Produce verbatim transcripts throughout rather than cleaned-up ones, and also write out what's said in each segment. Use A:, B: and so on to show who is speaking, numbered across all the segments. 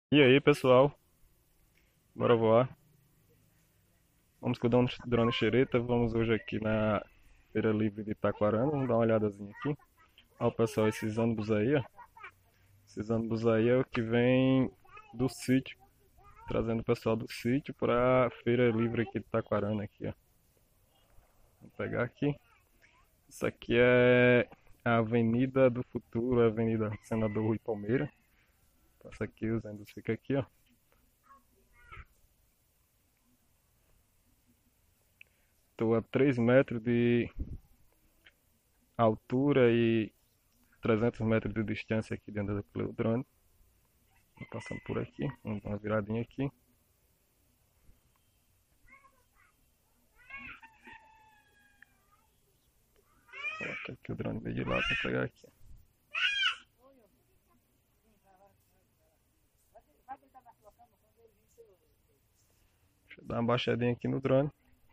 A: E aí, pessoal, bora voar. Vamos com o drone drone Xereta. Vamos hoje aqui na Feira Livre de Itaquarana. Vamos dar uma olhadazinha aqui. Ó, pessoal, esses ônibus aí, ó. Esses ônibus aí é o que vem do sítio, trazendo o pessoal do sítio para a Feira Livre aqui de Itaquarana aqui, ó. Vou pegar aqui. Isso aqui é a Avenida do Futuro, a Avenida Senador Rui Palmeira. Passa aqui, os ônibus ficam aqui, ó. Estou a três metros de altura e trezentos metros de distância aqui dentro do drone. Tô passando por aqui, vamos dar uma viradinha aqui. Coloca aqui o drone veio de lá para pegar aqui. Deixa eu dar uma baixadinha aqui no drone.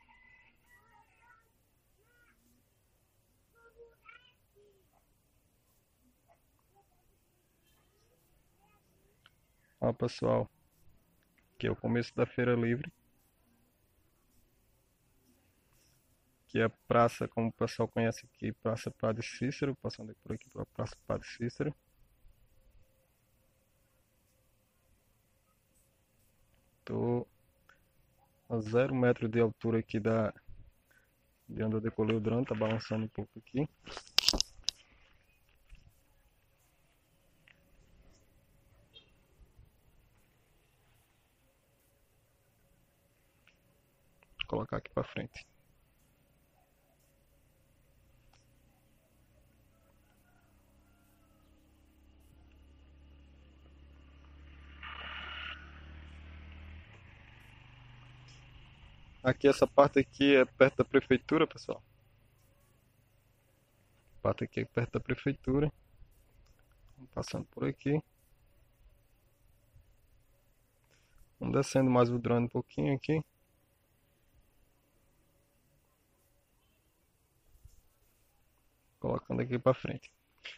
A: Ó, pessoal, aqui é o começo da Feira Livre. Que é a praça, como o pessoal conhece aqui, Praça Padre Cícero. Passando por aqui para a Praça Padre Cícero. Tô a zero metro de altura aqui da de onde eu decolei o drone, tá balançando um pouco aqui. Vou colocar aqui para frente. Aqui, essa parte aqui é perto da prefeitura, pessoal. A parte aqui é perto da prefeitura. Vamos passando por aqui. Vamos descendo mais o drone um pouquinho aqui. Colocando aqui para frente.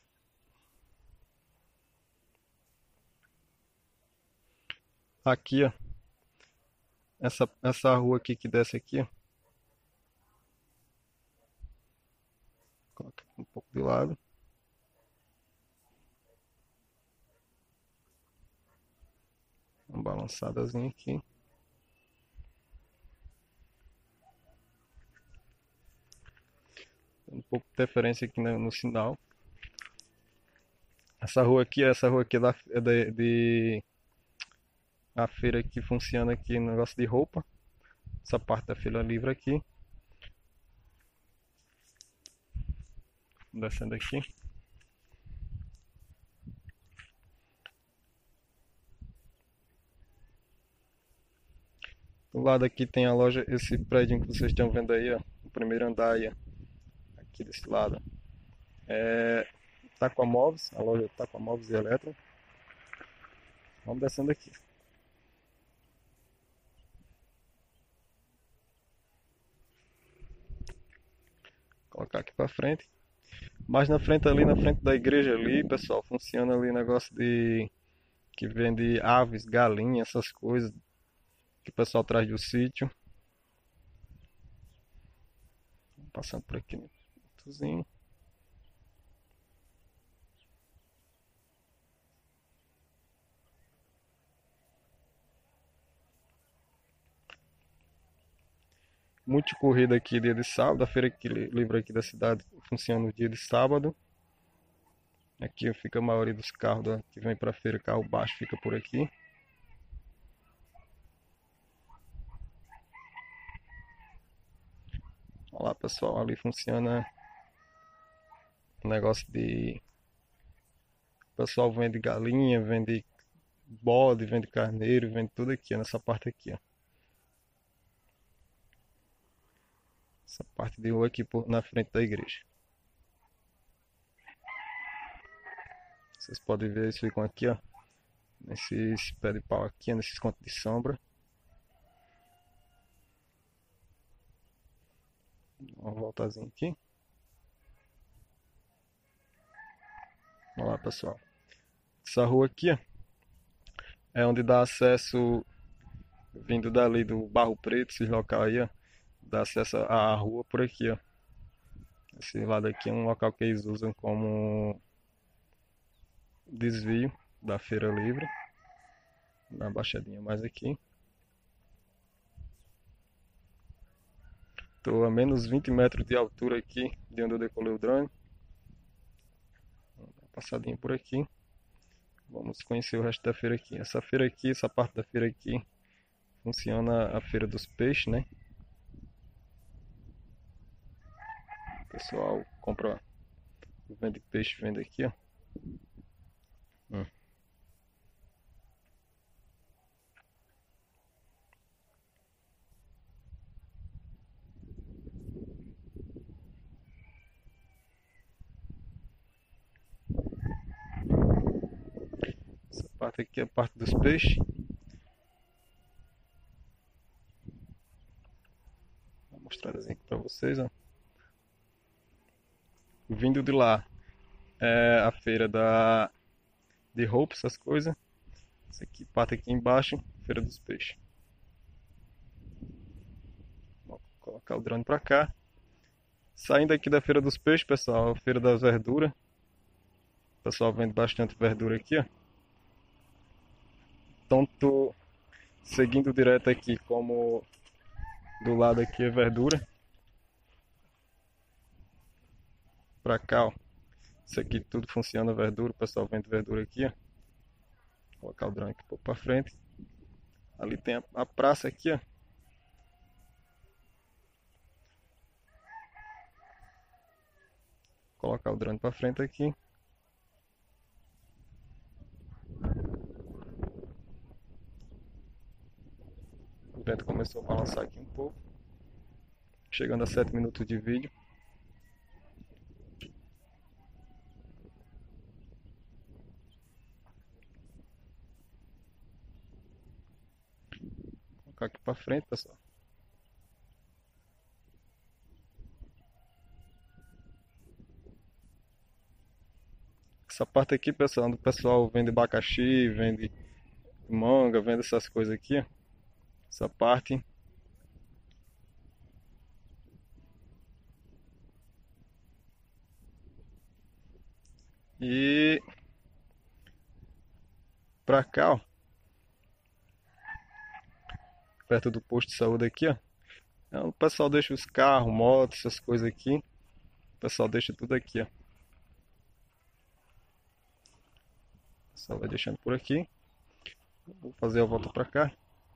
A: Aqui, ó. Essa, essa rua aqui que desce aqui, ó. Coloca aqui um pouco de lado. Uma balançadazinha aqui. Um pouco de interferência aqui no, no sinal. Essa rua aqui, essa rua aqui é, da, é de, de a feira que funciona aqui no negócio de roupa. Essa parte da feira livre aqui. Descendo aqui. Do lado aqui tem a loja, esse prédio que vocês estão vendo aí, ó. O primeiro andar aí, ó. Aqui desse lado. É Taquamóveis, a loja Taquamóveis e Eletro. Vamos descendo aqui. Colocar aqui para frente. Mais na frente ali, na frente da igreja ali, pessoal, funciona ali negócio de que vende aves, galinhas, essas coisas que o pessoal traz do sítio. Passando por aqui no cantozinho. Muito corrida aqui dia de sábado, a feira que livre aqui da cidade funciona no dia de sábado. Aqui fica a maioria dos carros da, que vem para a feira, carro baixo fica por aqui. Olha lá, pessoal, ali funciona o negócio de... O pessoal vende galinha, vende bode, vende carneiro, vende tudo aqui, nessa parte aqui, ó. Essa parte de rua aqui por, na frente da igreja. Vocês podem ver, eles ficam aqui, ó. Nesses pé de pau aqui, nesses cantos de sombra. Uma voltazinha aqui. Olha lá, pessoal. Essa rua aqui, ó, É onde dá acesso, vindo dali do Barro Preto, esse local aí, ó. Dá acesso à rua por aqui, ó. Esse lado aqui é um local que eles usam como desvio da Feira Livre. Dá uma baixadinha mais aqui. Estou a menos vinte metros de altura aqui de onde eu decolei o drone. Vamos dar uma passadinha por aqui. Vamos conhecer o resto da feira aqui. Essa feira aqui, essa parte da feira aqui, funciona a feira dos peixes, né? O pessoal compra, vende peixe, vende aqui, ó. Hum. Essa parte aqui é a parte dos peixes. Vou mostrar aqui para vocês, ó. Vindo de lá é a feira da de roupa, essas coisas. Essa aqui, parte aqui embaixo, feira dos peixes. Vou colocar o drone para cá. Saindo aqui da feira dos peixes, pessoal, a feira das verduras. O pessoal vende bastante verdura aqui, ó. Tanto seguindo direto aqui como do lado aqui é verdura. Pra cá, ó. Isso aqui tudo funciona verdura. O pessoal vende verdura aqui, ó. Vou colocar o drone aqui um pouco pra frente. Ali tem a, a praça aqui, ó. Vou colocar o drone pra frente aqui. O vento começou a balançar aqui um pouco. Chegando a sete minutos de vídeo. Vou colocar aqui pra frente, pessoal. Essa parte aqui, pessoal, onde o pessoal vende abacaxi, vende manga, vende essas coisas aqui, ó. Essa parte. E pra cá, ó. Perto do posto de saúde aqui, ó. É onde o pessoal deixa os carros, motos, essas coisas aqui. O pessoal deixa tudo aqui, ó. O pessoal vai deixando por aqui. Vou fazer a volta pra cá.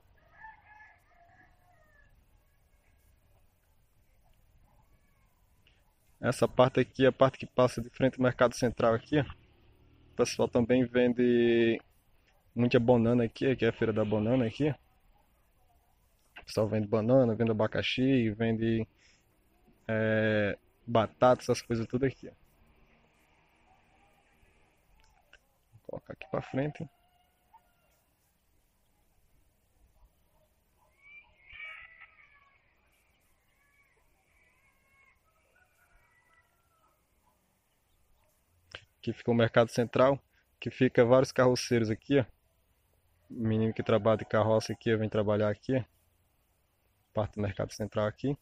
A: Essa parte aqui é a parte que passa de frente ao Mercado Central aqui, ó. O pessoal também vende muita banana aqui, que é a feira da banana aqui. O pessoal vende banana, vende abacaxi, vende é, batata, essas coisas tudo aqui, ó. Vou colocar aqui pra frente. Aqui fica o Mercado Central, que fica vários carroceiros aqui, ó. O menino que trabalha de carroça aqui, vem trabalhar aqui, ó. Parte do Mercado Central aqui.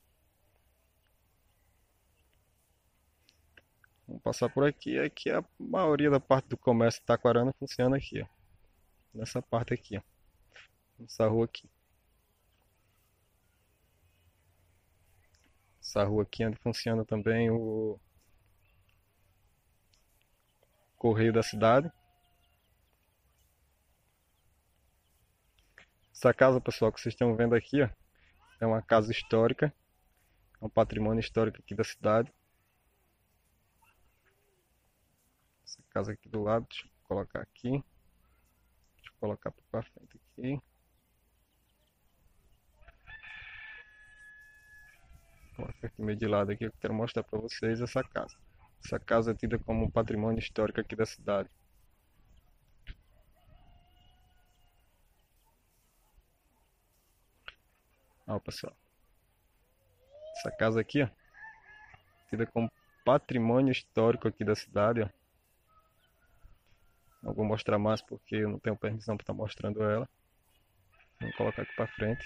A: Vamos passar por aqui. Aqui a maioria da parte do comércio de Taquarana funciona aqui, ó. Nessa parte aqui, ó. Nessa rua aqui. Essa rua aqui onde funciona também o Correio da Cidade. Essa casa, pessoal, que vocês estão vendo aqui, ó, é uma casa histórica. É um patrimônio histórico aqui da cidade. Essa casa aqui do lado, deixa eu colocar aqui. Deixa eu colocar para frente aqui. Vou colocar aqui meio de lado aqui, eu quero mostrar para vocês essa casa. Essa casa é tida como um patrimônio histórico aqui da cidade. Ó, pessoal. Essa casa aqui, ó, tida como patrimônio histórico aqui da cidade, ó. Não vou mostrar mais porque eu não tenho permissão para estar mostrando ela. Vou colocar aqui para frente.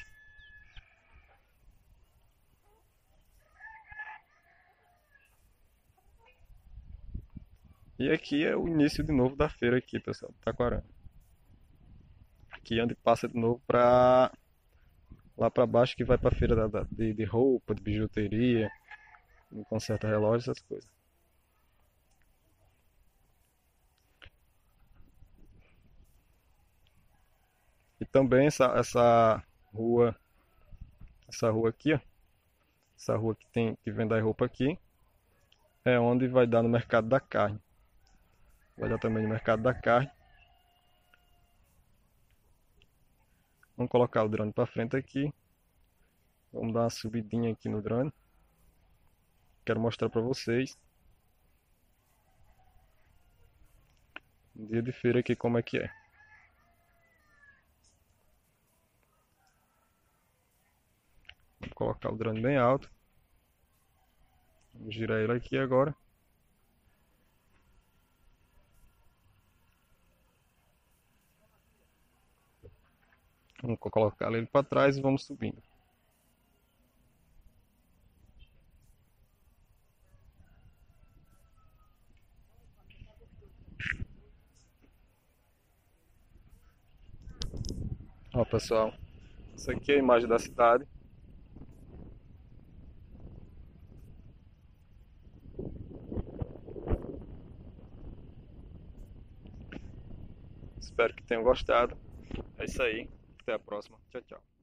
A: E aqui é o início de novo da feira aqui, pessoal, de Taquarana. Aqui é onde passa de novo para lá para baixo que vai para a feira da, da- de, de roupa, de bijuteria, de conserta relógio, essas coisas. E também essa, essa rua, essa rua aqui, ó, essa rua que tem que vende a roupa aqui, é onde vai dar no mercado da carne. Vai dar também no mercado da carne. Vamos colocar o drone para frente aqui. Vamos dar uma subidinha aqui no drone. Quero mostrar para vocês um dia de feira aqui como é que é. Vou colocar o drone bem alto. Vamos girar ele aqui agora. Vamos colocar ele para trás e vamos subindo. Ó, pessoal, isso aqui é a imagem da cidade. Espero que tenham gostado. É isso aí. Até a próxima. Tchau, tchau.